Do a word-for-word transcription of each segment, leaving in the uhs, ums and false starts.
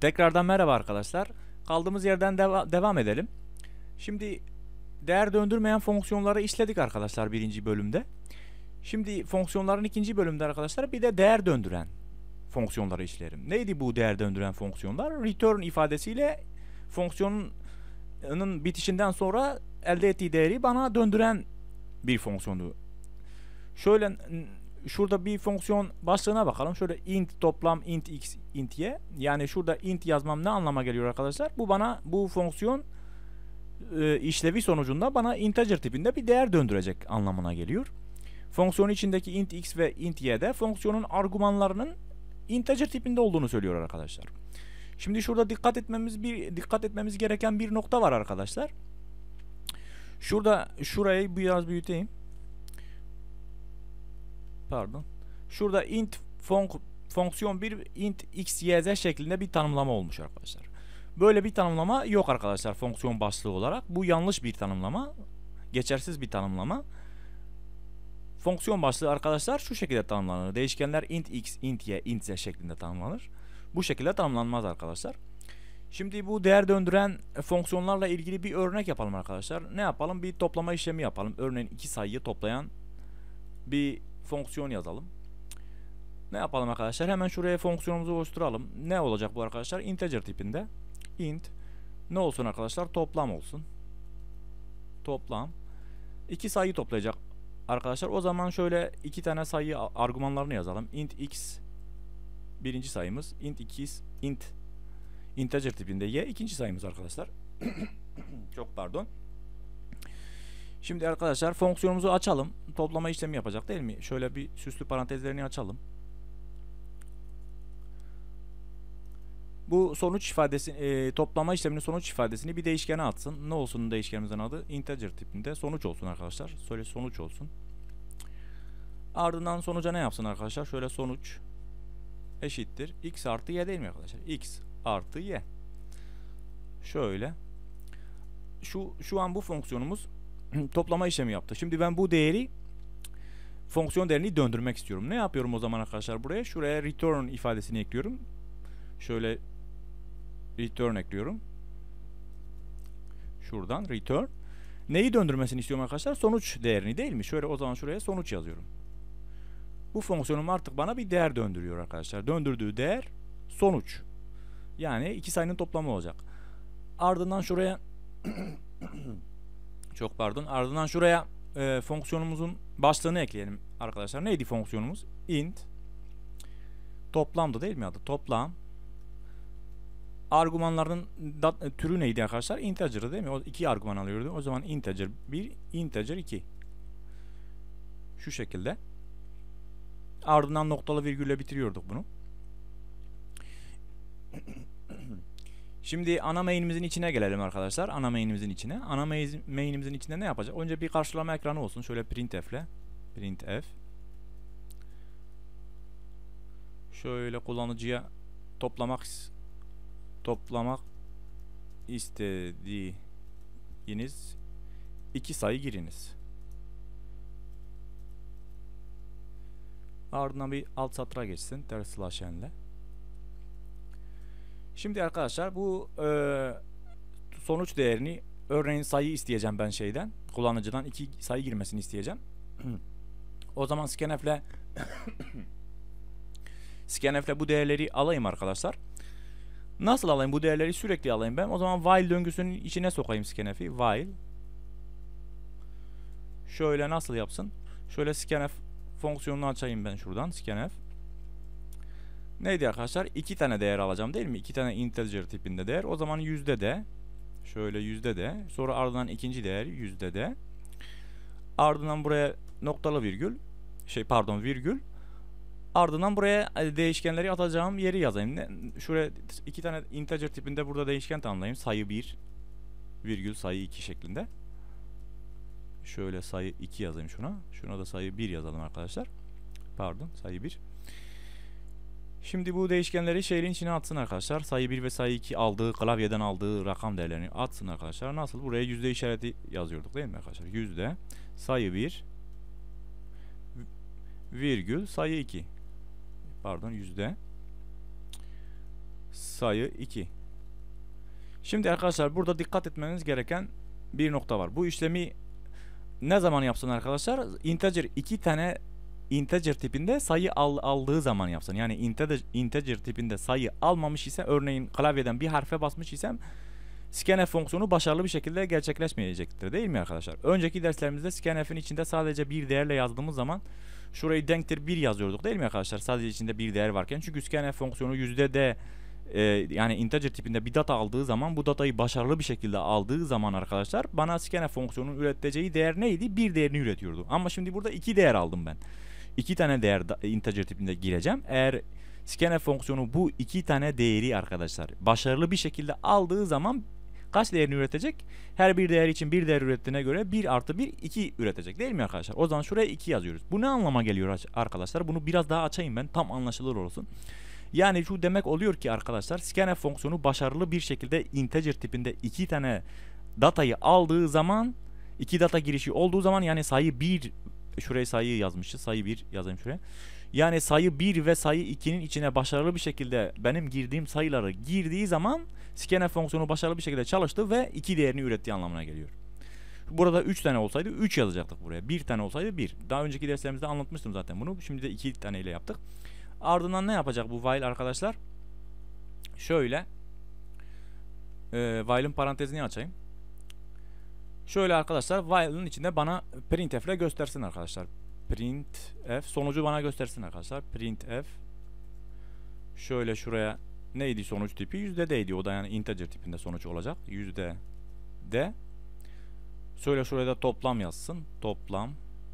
Tekrardan merhaba arkadaşlar. Kaldığımız yerden deva devam edelim. Şimdi değer döndürmeyen fonksiyonları işledik arkadaşlar birinci bölümde. Şimdi fonksiyonların ikinci bölümde arkadaşlar bir de değer döndüren fonksiyonları işlerim. Neydi bu değer döndüren fonksiyonlar? Return ifadesiyle fonksiyonun bitişinden sonra elde ettiği değeri bana döndüren bir fonksiyonu. Şöyle şurada bir fonksiyon başlığına bakalım. Şöyle int toplam int x int y. Yani şurada int yazmam ne anlama geliyor arkadaşlar? Bu bana bu fonksiyon e, işlevi sonucunda bana integer tipinde bir değer döndürecek anlamına geliyor. Fonksiyonun içindeki int x ve int y de fonksiyonun argümanlarının integer tipinde olduğunu söylüyor arkadaşlar. Şimdi şurada dikkat etmemiz bir dikkat etmemiz gereken bir nokta var arkadaşlar. Şurada şurayı biraz büyüteyim. Pardon. Şurada int fonk fonksiyon bir int x y z şeklinde bir tanımlama olmuş arkadaşlar. Böyle bir tanımlama yok arkadaşlar fonksiyon başlığı olarak. Bu yanlış bir tanımlama. Geçersiz bir tanımlama. Fonksiyon başlığı arkadaşlar şu şekilde tanımlanır. Değişkenler int x, int y, int z şeklinde tanımlanır. Bu şekilde tanımlanmaz arkadaşlar. Şimdi bu değer döndüren fonksiyonlarla ilgili bir örnek yapalım arkadaşlar. Ne yapalım? Bir toplama işlemi yapalım. Örneğin iki sayıyı toplayan bir fonksiyon yazalım. Ne yapalım arkadaşlar? Hemen şuraya fonksiyonumuzu oluşturalım. Ne olacak bu arkadaşlar? Integer tipinde. Int ne olsun arkadaşlar? Toplam olsun. Toplam. İki sayı toplayacak arkadaşlar. O zaman şöyle iki tane sayı argümanlarını yazalım. Int x birinci sayımız. Int iki int integer tipinde y ikinci sayımız arkadaşlar. Çok pardon. Şimdi arkadaşlar fonksiyonumuzu açalım. Toplama işlemi yapacak değil mi? Şöyle bir süslü parantezlerini açalım. Bu sonuç ifadesi e, toplama işleminin sonuç ifadesini bir değişkene atsın. Ne olsun değişkenimizin adı? Integer tipinde sonuç olsun arkadaşlar. Şöyle sonuç olsun. Ardından sonuca ne yapsın arkadaşlar? Şöyle sonuç eşittir x artı y değil mi arkadaşlar? X artı y. Şöyle. Şu şu an bu fonksiyonumuz toplama işlemi yaptı. Şimdi ben bu değeri fonksiyon değerini döndürmek istiyorum. Ne yapıyorum o zaman arkadaşlar buraya? Şuraya return ifadesini ekliyorum. Şöyle return ekliyorum. Şuradan return. Neyi döndürmesini istiyorum arkadaşlar? Sonuç değerini değil mi? Şöyle o zaman şuraya sonuç yazıyorum. Bu fonksiyonum artık bana bir değer döndürüyor arkadaşlar. Döndürdüğü değer sonuç. Yani iki sayının toplamı olacak. Ardından şuraya çok pardon. Ardından şuraya e, fonksiyonumuzun başlığını ekleyelim arkadaşlar. Neydi fonksiyonumuz? Int toplamdı değil mi adı? Toplam. Argümanların türü neydi arkadaşlar? Integer'ı değil mi? O iki argüman alıyordu. O zaman integer bir, integer iki. Şu şekilde. Ardından noktalı virgülle bitiriyorduk bunu. Şimdi ana main'imizin içine gelelim arkadaşlar. Ana main'imizin içine. Ana main'imizin içinde ne yapacak? Önce bir karşılama ekranı olsun. Şöyle printf'le. Printf. Şöyle kullanıcıya toplamak toplamak istediğiniz iki sayı giriniz. Ardından bir alt satıra geçsin. Ters slash n'le. Şimdi arkadaşlar bu e, sonuç değerini örneğin sayı isteyeceğim ben şeyden. Kullanıcıdan iki sayı girmesini isteyeceğim. O zaman scanf'le scanf'le bu değerleri alayım arkadaşlar. Nasıl alayım bu değerleri? Sürekli alayım ben. O zaman while döngüsünün içine sokayım scanf'i. While. Şöyle nasıl yapsın? Şöyle scanf fonksiyonunu açayım ben şuradan. Scanf. Neydi arkadaşlar? İki tane değer alacağım değil mi? İki tane integer tipinde değer. O zaman yüzde de. Şöyle yüzde de. Sonra ardından ikinci değer yüzde de. Ardından buraya noktalı virgül. Şey pardon virgül. Ardından buraya değişkenleri atacağım yeri yazayım. Şuraya iki tane integer tipinde burada değişken tanımlayayım. Sayı bir virgül sayı iki şeklinde. Şöyle sayı iki yazayım şuna. Şuna da sayı bir yazalım arkadaşlar. Pardon sayı bir. Şimdi bu değişkenleri şeyin içine atsın arkadaşlar. Sayı bir ve sayı iki aldığı klavyeden aldığı rakam değerlerini atsın arkadaşlar. Nasıl? Buraya yüzde işareti yazıyorduk değil mi arkadaşlar? Yüzde sayı bir virgül sayı iki. Pardon yüzde sayı iki. Şimdi arkadaşlar burada dikkat etmeniz gereken bir nokta var. Bu işlemi ne zaman yapsın arkadaşlar? Integer iki tane integer tipinde sayı al, aldığı zaman yapsın. Yani integer, integer tipinde sayı almamış ise, örneğin klavyeden bir harfe basmış isem, scanf fonksiyonu başarılı bir şekilde gerçekleşmeyecektir, değil mi arkadaşlar? Önceki derslerimizde scanf'in içinde sadece bir değerle yazdığımız zaman şurayı denktir bir yazıyorduk, değil mi arkadaşlar? Sadece içinde bir değer varken, çünkü scanf fonksiyonu yüzde de e, yani integer tipinde bir data aldığı zaman, bu datayı başarılı bir şekilde aldığı zaman arkadaşlar bana scanf fonksiyonunun üreteceği değer neydi? Bir değerini üretiyordu. Ama şimdi burada iki değer aldım ben. İki tane değer integer tipinde gireceğim. Eğer scanf fonksiyonu bu iki tane değeri arkadaşlar başarılı bir şekilde aldığı zaman kaç değerini üretecek? Her bir değer için bir değer ürettiğine göre bir artı bir iki üretecek, değil mi arkadaşlar? O zaman şuraya iki yazıyoruz. Bu ne anlama geliyor arkadaşlar? Bunu biraz daha açayım ben, tam anlaşılır olsun. Yani şu demek oluyor ki arkadaşlar, scanf fonksiyonu başarılı bir şekilde integer tipinde iki tane datayı aldığı zaman, iki data girişi olduğu zaman, yani sayı bir, şuraya sayı yazmışız, sayı bir yazayım şuraya. Yani sayı bir ve sayı ikinin içine başarılı bir şekilde benim girdiğim sayıları girdiği zaman scanf fonksiyonu başarılı bir şekilde çalıştı ve iki değerini ürettiği anlamına geliyor. Burada üç tane olsaydı üç yazacaktık buraya. bir tane olsaydı bir. Daha önceki derslerimizde anlatmıştım zaten bunu. Şimdi de iki tane ile yaptık. Ardından ne yapacak bu while arkadaşlar? Şöyle e, while'ın parantezini açayım. Şöyle arkadaşlar, while'ın içinde bana printf ile göstersin arkadaşlar. Printf sonucu bana göstersin arkadaşlar. Printf şöyle şuraya neydi sonuç tipi? Yüzde d'ydi. O da yani integer tipinde sonuç olacak. Yüzde d. Şöyle şuraya da toplam yazsın. Toplam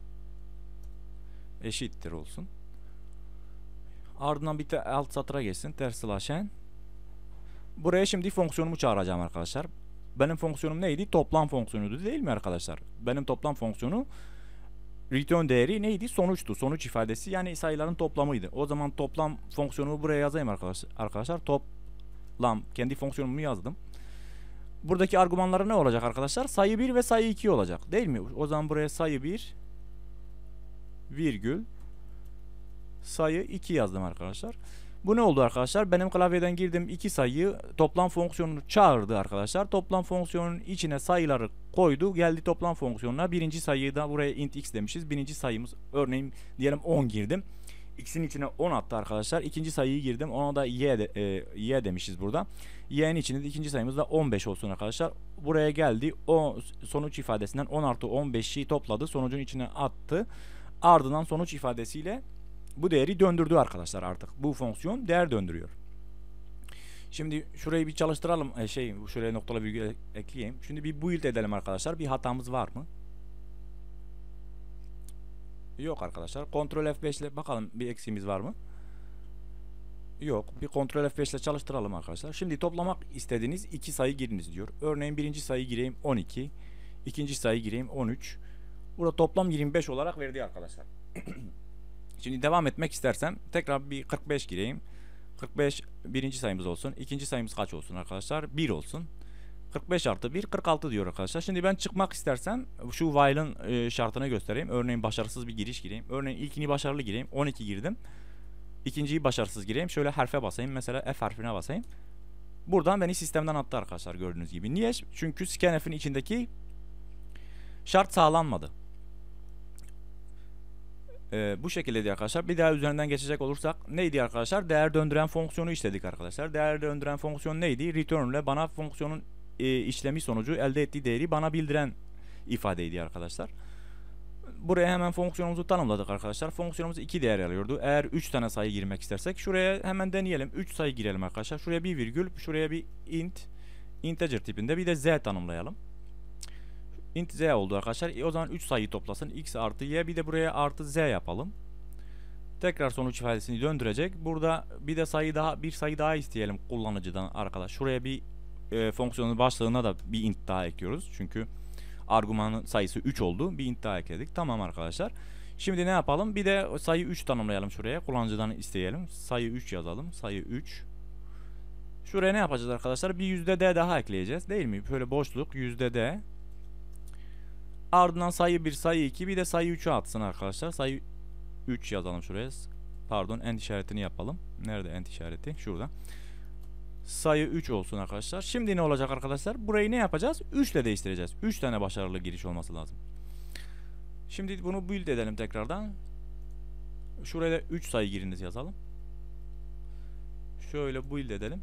eşittir olsun. Ardından bir de alt satıra geçsin. Ters slash n. Buraya şimdi fonksiyonumu çağıracağım arkadaşlar. Benim fonksiyonum neydi? Toplam fonksiyonuydu, değil mi arkadaşlar? Benim toplam fonksiyonu return değeri neydi? Sonuçtu. Sonuç ifadesi, yani sayıların toplamıydı. O zaman toplam fonksiyonumu buraya yazayım arkadaşlar. Arkadaşlar toplam, kendi fonksiyonumu yazdım. Buradaki argümanları ne olacak arkadaşlar? Sayı bir ve sayı iki olacak, değil mi? O zaman buraya sayı bir virgül sayı iki yazdım arkadaşlar. Bu ne oldu arkadaşlar? Benim klavyeden girdim iki sayıyı, toplam fonksiyonunu çağırdı arkadaşlar. Toplam fonksiyonun içine sayıları koydu. Geldi toplam fonksiyonuna. Birinci sayıyı da buraya int x demişiz. Birinci sayımız, örneğin diyelim on girdim. X'in içine on attı arkadaşlar. İkinci sayıyı girdim. Ona da y, de, e, y demişiz burada. Y'nin içinde de ikinci sayımız da on beş olsun arkadaşlar. Buraya geldi. O sonuç ifadesinden on artı on beşi topladı. Sonucun içine attı. Ardından sonuç ifadesiyle bu değeri döndürdü arkadaşlar artık. Bu fonksiyon değer döndürüyor. Şimdi şurayı bir çalıştıralım. E şey, şuraya noktalı virgül ekleyeyim. Şimdi bir build edelim arkadaşlar. Bir hatamız var mı? Yok arkadaşlar. Ctrl F beş ile bakalım bir eksiğimiz var mı? Yok. Bir Ctrl F beş ile çalıştıralım arkadaşlar. Şimdi toplamak istediğiniz iki sayı giriniz diyor. Örneğin birinci sayı gireyim on iki. İkinci sayı gireyim on üç. Burada toplam yirmi beş olarak verdi arkadaşlar. Şimdi devam etmek istersem tekrar bir kırk beş gireyim. kırk beş birinci sayımız olsun. İkinci sayımız kaç olsun arkadaşlar? bir olsun. kırk beş artı bir kırk altı diyor arkadaşlar. Şimdi ben çıkmak istersem şu while'ın e, şartını göstereyim. Örneğin başarısız bir giriş gireyim. Örneğin ilkini başarılı gireyim. on iki girdim. İkinciyi başarısız gireyim. Şöyle harfe basayım. Mesela F harfine basayım. Buradan beni sistemden attı arkadaşlar, gördüğünüz gibi. Niye? Çünkü scanf'in içindeki şart sağlanmadı. Ee, bu şekilde arkadaşlar. Bir daha üzerinden geçecek olursak neydi arkadaşlar? Değer döndüren fonksiyonu işledik arkadaşlar. Değer döndüren fonksiyon neydi? Return ile bana fonksiyonun e, işlemi sonucu elde ettiği değeri bana bildiren ifadeydi arkadaşlar. Buraya hemen fonksiyonumuzu tanımladık arkadaşlar. Fonksiyonumuz iki değer alıyordu. Eğer üç tane sayı girmek istersek şuraya hemen deneyelim. üç sayı girelim arkadaşlar. Şuraya bir virgül, şuraya bir int, integer tipinde bir de z tanımlayalım. Int z oldu arkadaşlar. E o zaman üç sayıyı toplasın. X artı y, bir de buraya artı z yapalım. Tekrar sonuç ifadesini döndürecek. Burada bir de sayı daha, bir sayı daha isteyelim kullanıcıdan arkadaş. Şuraya bir e, fonksiyonun başlığına da bir int daha ekliyoruz. Çünkü argümanın sayısı üç oldu. Bir int daha ekledik. Tamam arkadaşlar. Şimdi ne yapalım? Bir de sayı üç tanımlayalım şuraya. Kullanıcıdan isteyelim. Sayı üç yazalım. Sayı üç. Şuraya ne yapacağız arkadaşlar? Bir yüzde d daha ekleyeceğiz. Değil mi? Böyle boşluk yüzde d. Ardından sayı bir, sayı iki, bir de sayı üçü atsın arkadaşlar. Sayı üç yazalım şuraya. Pardon, end işaretini yapalım. Nerede end işareti? Şurada. sayı üç olsun arkadaşlar. Şimdi ne olacak arkadaşlar? Burayı ne yapacağız? üç ile değiştireceğiz. üç tane başarılı giriş olması lazım. Şimdi bunu build edelim tekrardan. Şuraya da üç sayı giriniz yazalım. Şöyle build edelim.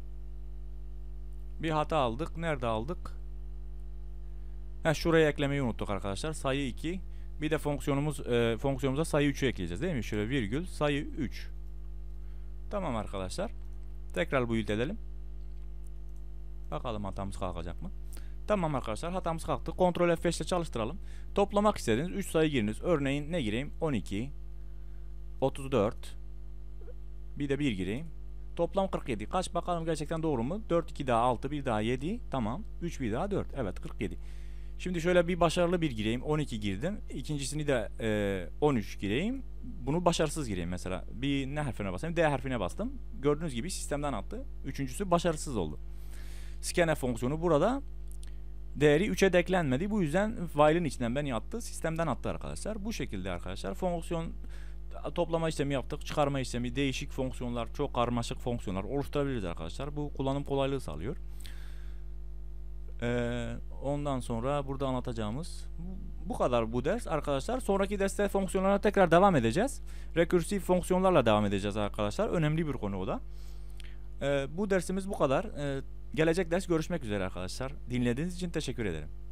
Bir hata aldık. Nerede aldık? Ha, şuraya eklemeyi unuttuk arkadaşlar. Sayı iki. Bir de fonksiyonumuz e, fonksiyonumuza sayı üçü ekleyeceğiz değil mi? Şöyle virgül sayı üç. Tamam arkadaşlar. Tekrar build edelim. Bakalım hatamız kalkacak mı? Tamam arkadaşlar, hatamız kalktı. Ctrl F beş ile çalıştıralım. Toplamak istediğiniz üç sayı giriniz. Örneğin ne gireyim? on iki, otuz dört. Bir de bir gireyim. Toplam kırk yedi. Kaç bakalım gerçekten doğru mu? dört, iki daha altı, bir daha yedi. Tamam. üç, bir daha dört. Evet, kırk yedi. Şimdi şöyle bir başarılı bir gireyim. on iki girdim. İkincisini de e, on üç gireyim. Bunu başarısız gireyim mesela. Bir ne harfine basayım? D harfine bastım. Gördüğünüz gibi sistemden attı. Üçüncüsü başarısız oldu. Scanf fonksiyonu burada değeri üçe deklenmedi. Bu yüzden while'in içinden beni attı. Sistemden attı arkadaşlar. Bu şekilde arkadaşlar fonksiyon toplama işlemi yaptık. Çıkarma işlemi, değişik fonksiyonlar, çok karmaşık fonksiyonlar oluşturabiliriz arkadaşlar. Bu kullanım kolaylığı sağlıyor. Ee, ondan sonra burada anlatacağımız bu kadar bu ders arkadaşlar. Sonraki derste fonksiyonlara tekrar devam edeceğiz. Rekursif fonksiyonlarla devam edeceğiz arkadaşlar. Önemli bir konu o da. Ee, bu dersimiz bu kadar. Ee, gelecek ders görüşmek üzere arkadaşlar. Dinlediğiniz için teşekkür ederim.